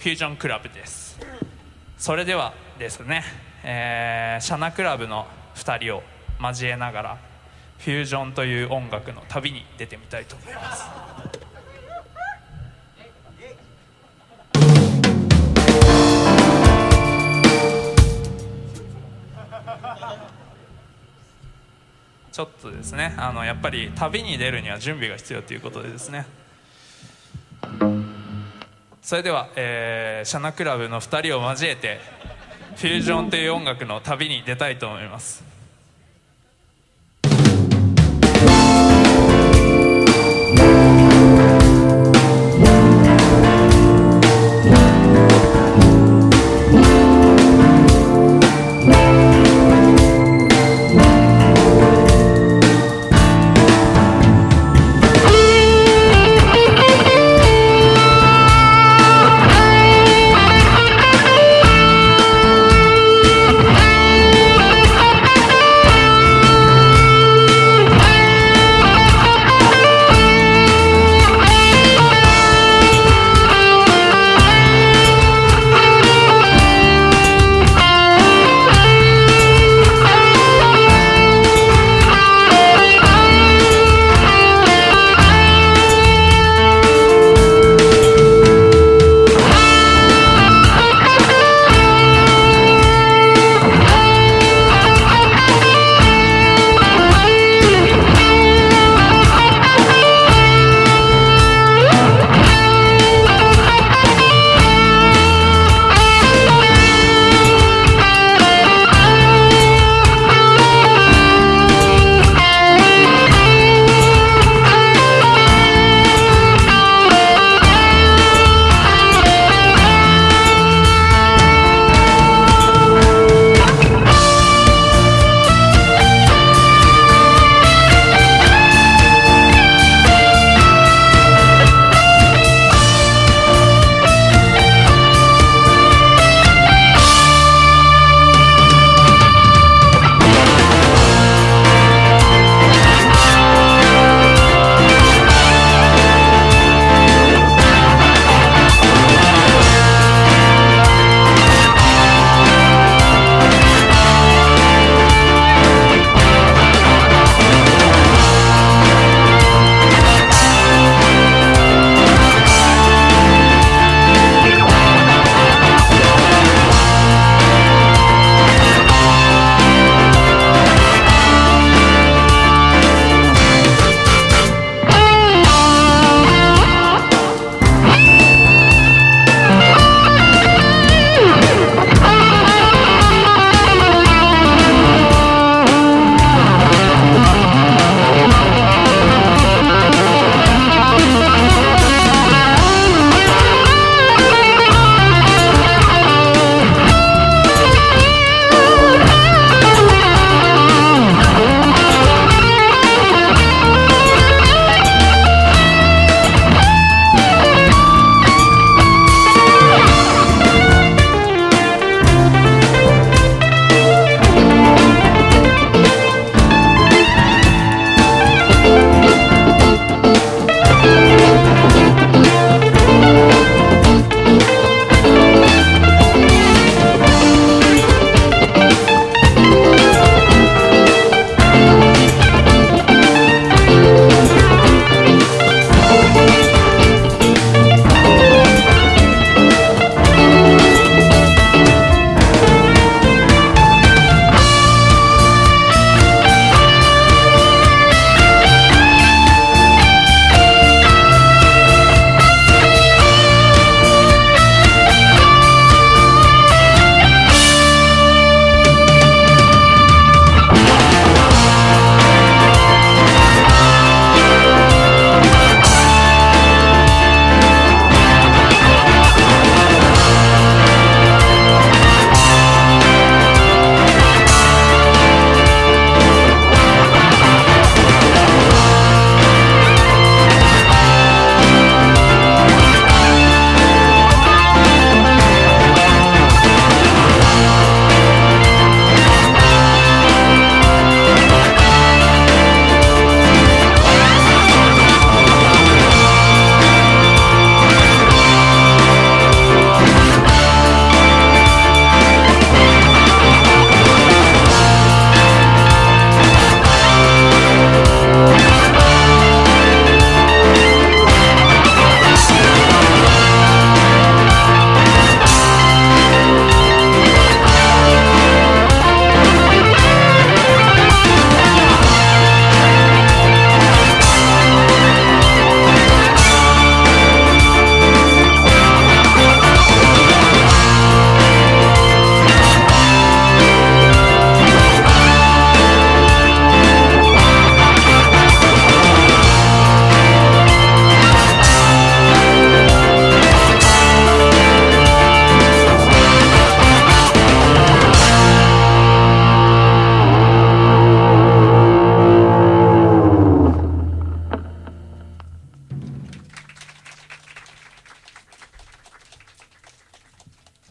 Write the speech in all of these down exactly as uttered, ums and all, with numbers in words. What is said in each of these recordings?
フュージョンクラブです。それではですね、えー、シャナクラブのふたりを交えながらフュージョンという音楽の旅に出てみたいと思います。ちょっとですね、あのやっぱり旅に出るには準備が必要ということでですね、それでは、えー、シャナクラブのふたりを交えてフュージョンという音楽の旅に出たいと思います。 「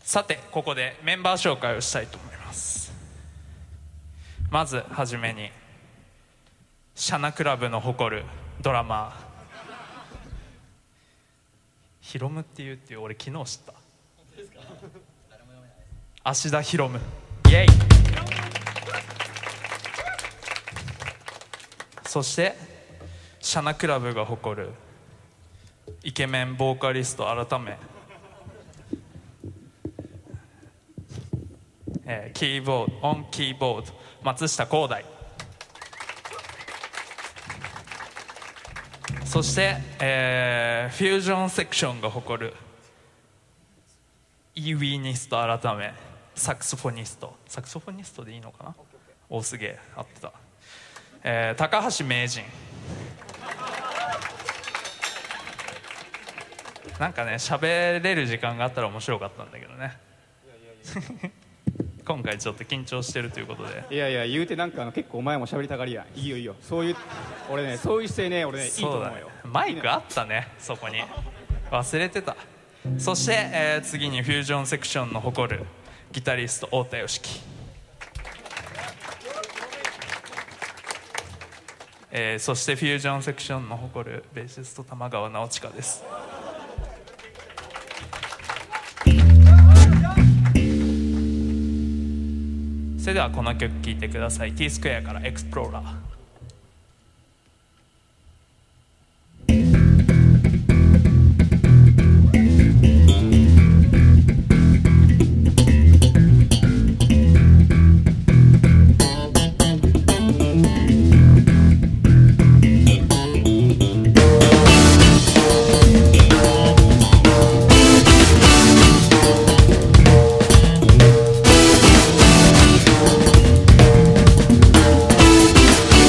さてここでメンバー紹介をしたいと思います。まずはじめにシャナクラブの誇るドラマーヒロムっていうっていう俺昨日知った芦田ヒロム、イエイ。そしてシャナクラブが誇るイケメンボーカリスト改め、えー、キーボードオンキーボード松下洸大。そして、えー、フュージョンセクションが誇るイーウィーニスト改めサクソフォニスト、サクソフォニストでいいのかな、おすげえ合ってた、えー、高橋名人。なんかね喋れる時間があったら面白かったんだけどね。今回ちょっと緊張してるということで。 いやいや言うてなんかあの結構お前も喋りたがりやん。いいよいいよ、そういう俺ねそういう姿勢ね俺ねいいと思うよ。 マイクあったねそこに、忘れてた。そして、えー、次にフュージョンセクションの誇るギタリスト太田良樹、えー、そしてフュージョンセクションの誇るベーシスト玉川直親です。それではこの曲聴いてください。 T スクエアからエクスプローラー。 「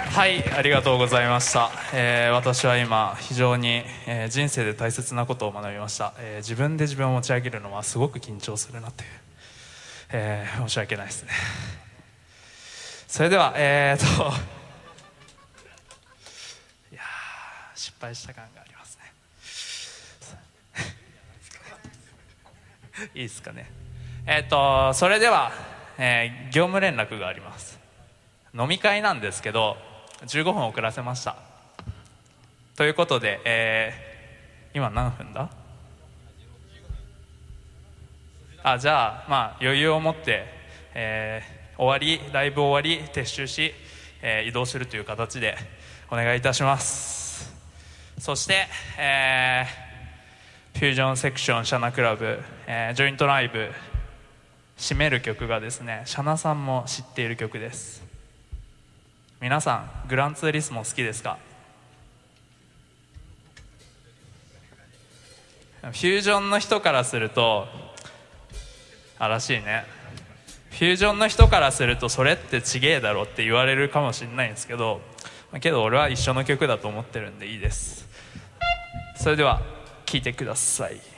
はい、ありがとうございました。えー私は今非常に、えー人生で大切なことを学びました。えー自分で自分を持ち上げるのはすごく緊張するなという、えー申し訳ないですね。それではえー、っといやー失敗した感がありますね。いいですかね。えー、っとそれでは、えー業務連絡があります。飲み会なんですけどじゅうごふん遅らせました。ということで、えー今何分だ。あじゃあまあ余裕を持って、えー終わりライブ終わり撤収し、えー移動するという形でお願いいたします。そして、えーフュージョンセクションシャナクラブ、えージョイントライブ締める曲がですね、シャナさんも知っている曲です。皆さんグランツーリスモ好きですか？フュージョンの人からするとあらしいね、フュージョンの人からするとそれってちげえだろって言われるかもしれないんですけど、けど俺は一緒の曲だと思ってるんでいいです。それでは聴いてください。